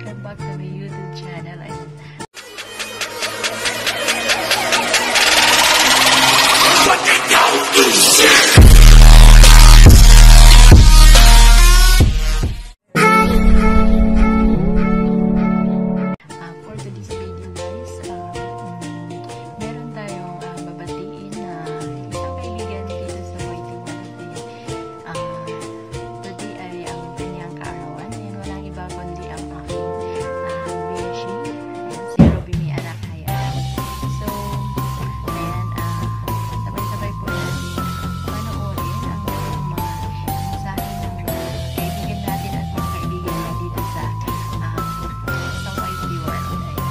welcome back to my YouTube channel. For today's video guys, meron tayong babatiin na isang kaibigan dito sa YT1. Today ay ang kanyang kaarawan and walang iba kundi ang aking beshi, si Ruby May Anakaya. So, ayan, sabay-sabay po natin panoorin ang mga mensahe ng kaibigan natin at mga kaibigan na dito sa YT1.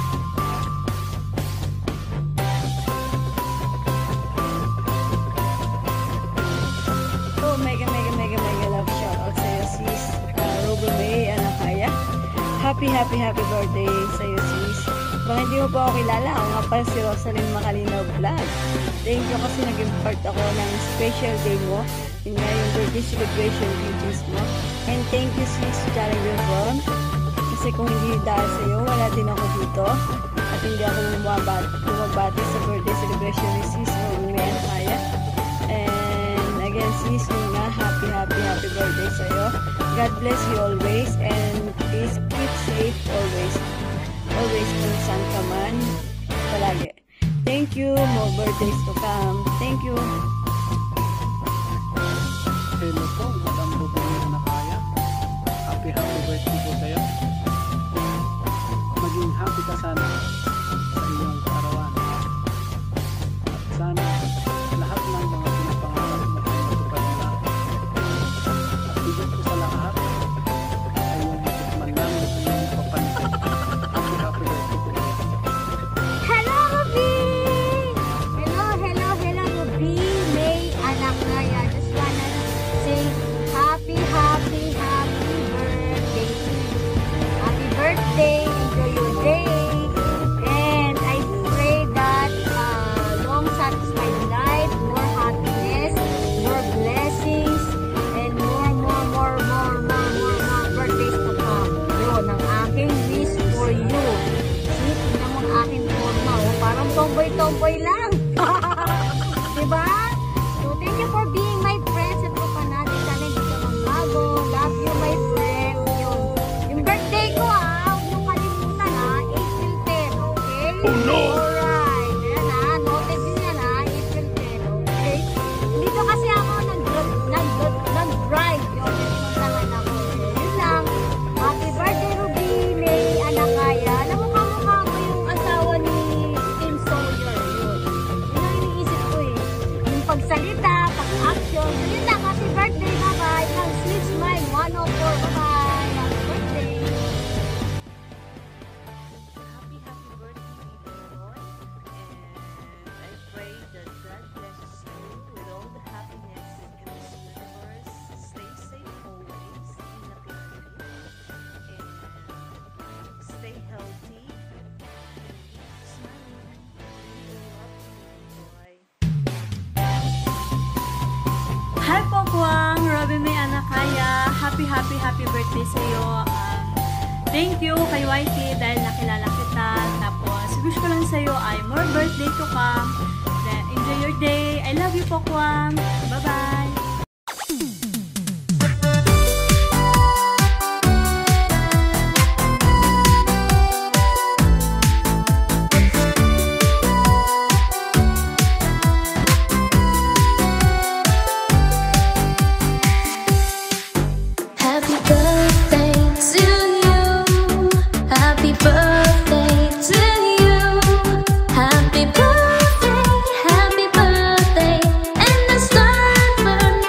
Mega love shout out sa'yo sis Ruby May Anakaya. Happy birthday sa'yo sis. Baka hindi mo pa ako kilala, ako nga pala si Rosalyn Macalinaw Vlog. Thank you kasi naging part ako ng special day mo, yun nga yung birthday celebration videos mo. And thank you sis Challenger Ron, kasi kung hindi dahil sa'yo wala din ako dito at hindi ako bumabati sa birthday celebration ni sis Ruby May Anakaya. And again sis, yun nga, happy birthday sa'yo. God bless you always and please keep safe always kung saan ka man palagi. Thank you, more birthdays to come. Thank you. Hello po, Madam Ruby May Anakaya. Happy birthday po sa'yo. Maging happy ka sana sa iyong kaarawan. At sana lahat ng mga pinapangarap mo ay matupad nila. At higit po sa lahat ay yung man lang ang iyong papansin. Happy birthday po. Hello, Ruby! Hello, Ruby May Anakaya. Just wanna say happy birthday to you. Happy birthday, enjoy your day. And I pray that long satisfied life, more happiness, more blessings, and more birthdays to come. Yun, ang aking wish for you. See, tingnan mo ang aking forma. Oh, parang tomboy lang. Diba? So, thank you for being my friends. Ito pa natin. Sana hindi ka magbago. Love you, my friend. Yung birthday ko, huwag niyong kalimutan, April 10, okay? Oh, no! Alright. Ayan, noted din yan, April 10, okay? Dito kasi ako nag-drive. Yun, nagpuntahan ako. Yun lang. Happy birthday, Ruby May Anakaya. Alam mo, kamukha ko yung asawa ni Tim Sawyer. Yun. Yun ang iniisip ko eh. Yung pagsalita, pag-action. So yun lang. Happy birthday, bye-bye. Ang Sweet Smile 104. Bye-bye. Happy birthday. Happy birthday, Ron. And I pray that God blesses you with all the happiness in this universe. Stay safe always in the community. And stay healthy. Smiling. Bye. Hi po Kwang, Ruby May Anakaya. Happy birthday sa iyo. Thank you kay YT dahil nakilala kita. Tapos wish ko lang sa iyo ay more birthday to come. Then, enjoy your day. I love you po Kwang. Bye-bye. Happy birthday to you. Happy birthday to you. Happy birthday, and the sun burn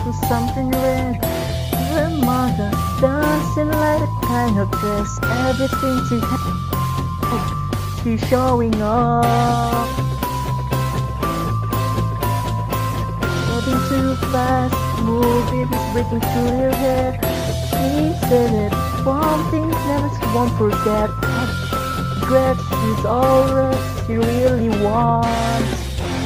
for something red. Her mother doesn't like the kind of dress. Everything she has, she's showing off. Moving too fast, moving is breaking through your hair. She said it, one thing never won't forget. Regret is all that she really wants.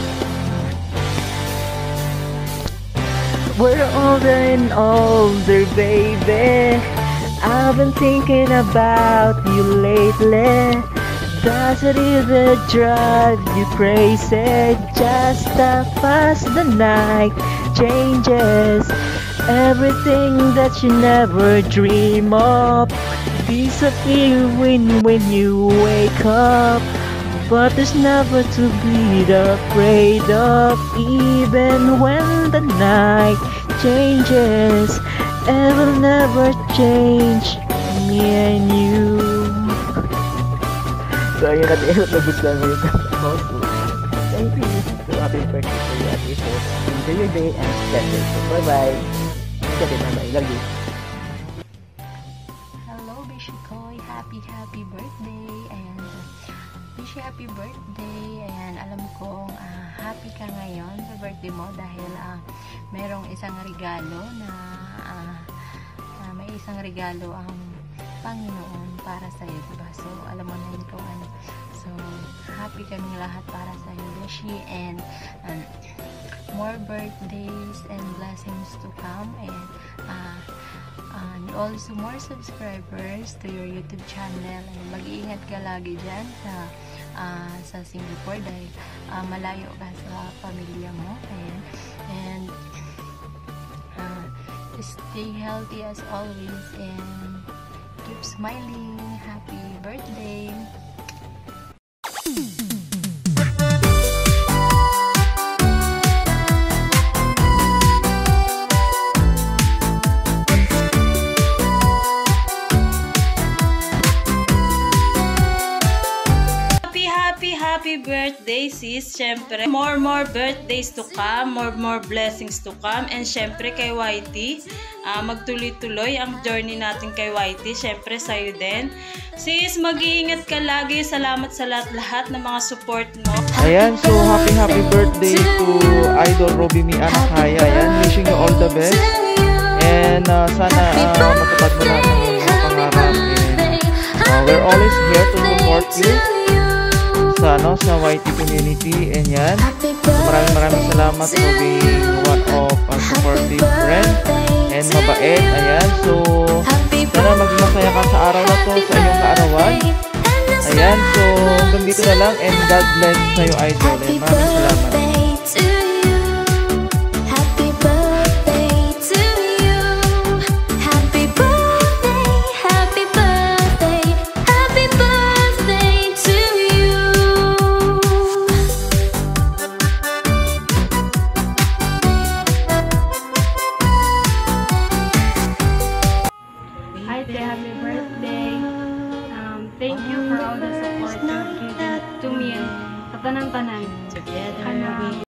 We're older and older, baby. I've been thinking about you lately. Does it even drive you crazy? Just how fast the night changes. Everything that you never dream of disappearing when you wake up. But there's never to be afraid of. Even when the night changes, it will never change me and you. So ayun natin, nagustuhan mo yung boss. Thank you. So happy birthday to you at least. Enjoy your day and stay safe. Bye bye. Bye. Love you. Hello, Bishikoy. Happy birthday. And wish you happy birthday. And alam kong happy ka ngayon sa birthday mo dahil merong isang regalo na may isang regalo ang Panginoon para sa iyo, diba? So, alam mo na yun kung ano. So, happy kaming lahat para sa iyo, Beshi, and more birthdays and blessings to come, and also more subscribers to your YouTube channel. And mag-iingat ka lagi dyan sa Singapore dahil malayo ka sa pamilya mo, and stay healthy as always, and keep smiling. Happy birthday. Happy birthday, sis. Syempre, more birthdays to come, more blessings to come, and syempre kay YT, magtuloy-tuloy ang journey natin kay YT. Syempre sa'yo din, sis. Mag-iingat ka lagi. Salamat sa lahat ng mga support mo. Ayan, so happy birthday to Idol Roby Mi Anakaya. Ayan, wishing you all the best, and sana matupad mo lahat ng mga pangarap, and we're always here to support you sa YT community. And yan, so maraming salamat for being one of a supportive friend and mabait. Ayan, so sana maging masaya ka sa araw na to, sa iyong kaarawan. Ayan, so hanggang dito na lang, and God bless sa'yo, Idol, and maraming salamat. Happy birthday. Thank you for all the support you've given to me and sa tanan-tanan. Together.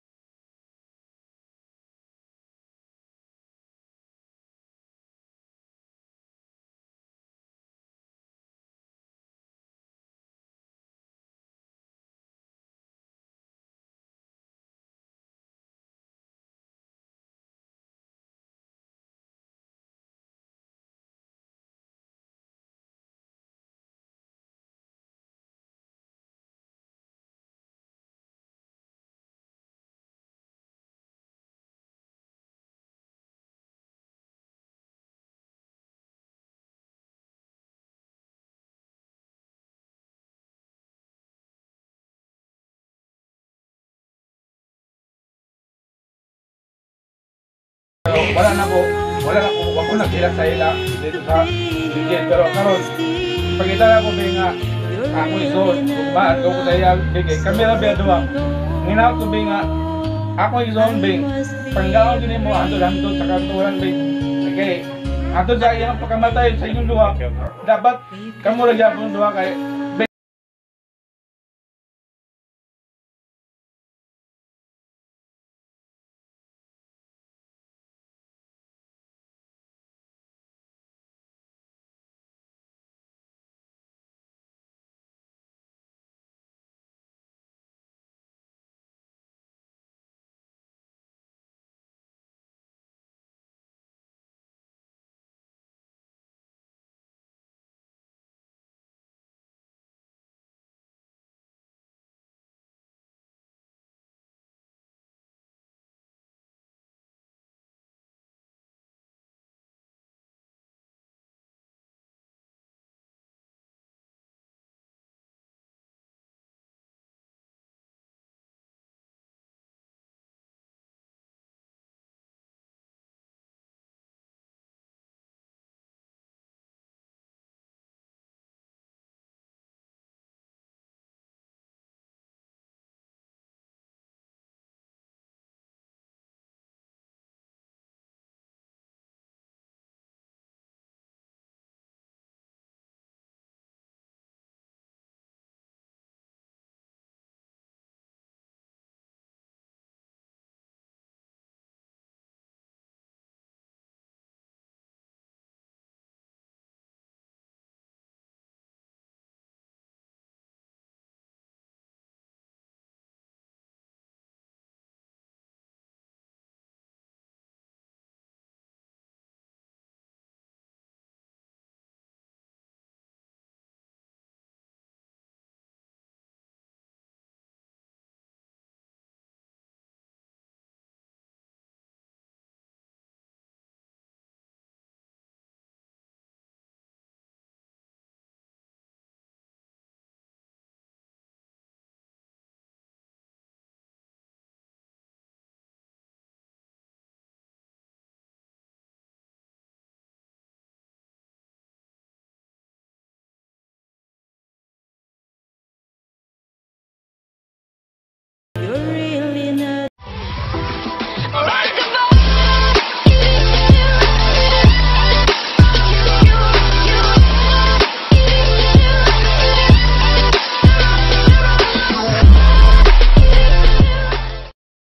Wala na ko nagkilak sa ila dito sa Bigil, pero karon pagkita na ko nga ako iso ba ko sa iya Bigil, kami na biya duwa nginaw ko nga ako iso bing panggaon din mo handol sa kanturan bing okay ato sa iyang pagkamatay sa inyong duwa dapat kamo ra gyapon duwa kay